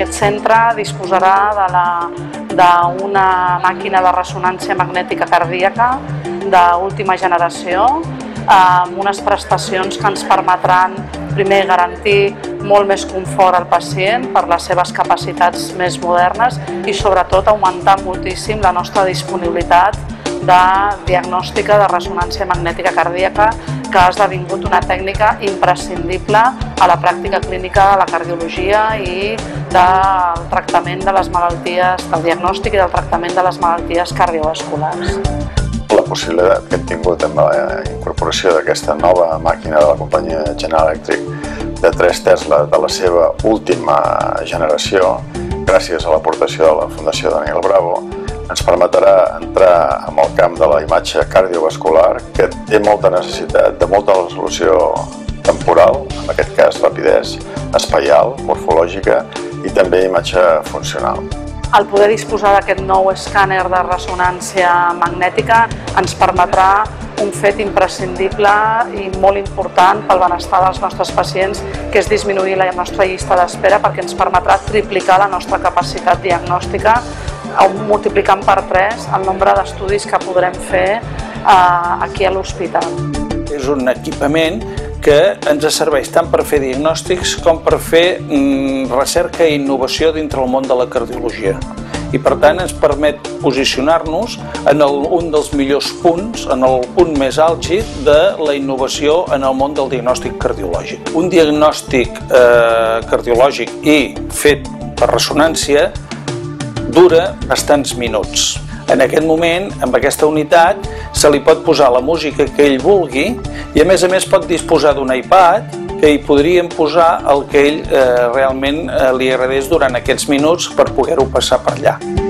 Aquest centre disposarà d'una màquina de ressonància magnètica cardíaca d'última generació, amb unes prestacions que ens permetran, primer, garantir molt més confort al pacient per les seves capacitats més modernes i, sobretot, augmentar moltíssim la nostra disponibilitat de diagnòstica de ressonància magnètica cardíaca, que ha esdevingut una tècnica imprescindible a la pràctica clínica de la cardiologia i del tractament de les malalties, del diagnòstic i del tractament de les malalties cardiovasculars. La possibilitat que hem tingut amb la incorporació d'aquesta nova màquina de la companyia General Electric de 3 Tesla de la seva última generació, gràcies a l'aportació de la Fundació Daniel Bravo, ens permetrà entrar en el camp de la imatge cardiovascular, que té molta necessitat de molta resolució temporal, en aquest cas rapidesa, espaial, morfològica i també imatge funcional. El poder disposar d'aquest nou escàner de ressonància magnètica ens permetrà un fet imprescindible i molt important pel benestar dels nostres pacients, que és disminuir la nostra llista d'espera, perquè ens permetrà triplicar la nostra capacitat diagnòstica, multiplicant per 3 el nombre d'estudis que podrem fer aquí a l'hospital. És un equipament que ens serveix tant per fer diagnòstics com per fer recerca i innovació dintre el món de la cardiologia. I per tant ens permet posicionar-nos en un dels millors punts, en el punt més àlgid de la innovació en el món del diagnòstic cardiològic. Un diagnòstic cardiològic i fet per ressonància dura bastants minuts. En aquest moment, amb aquesta unitat, se li pot posar la música que ell vulgui i a més pot disposar d'un iPad que hi podríem posar el que ell realment li agradés durant aquests minuts per poder-ho passar per allà.